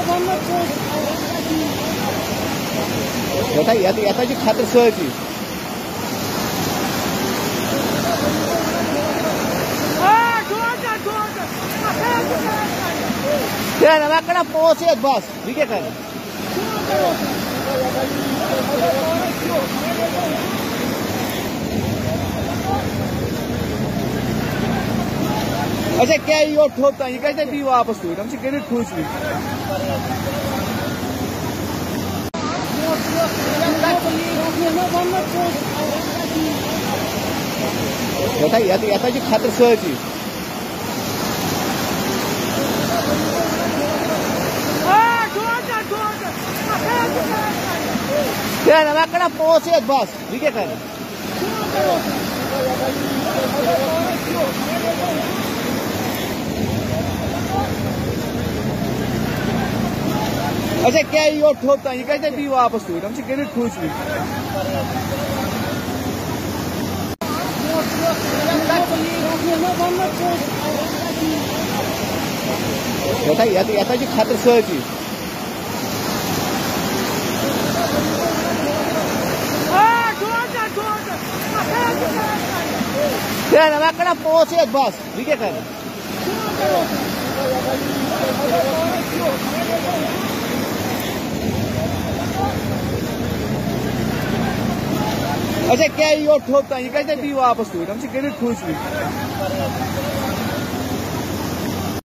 ये खतर सजी मैं पोच बस क्या कर अच्छा क्या यो ठोप ये कैसे भी वापस हुई हम कर खुश ये खतर सजी मैं पोच बस क्या कर अच्छा क्या यो ठोप ये कैसे भी वापस हुई हम कर खुश ये खतर सजी मैं पोच बस क्या कर अच्छा क्या यो ठोप ये कैसे भी वापस हुई हम कर खुश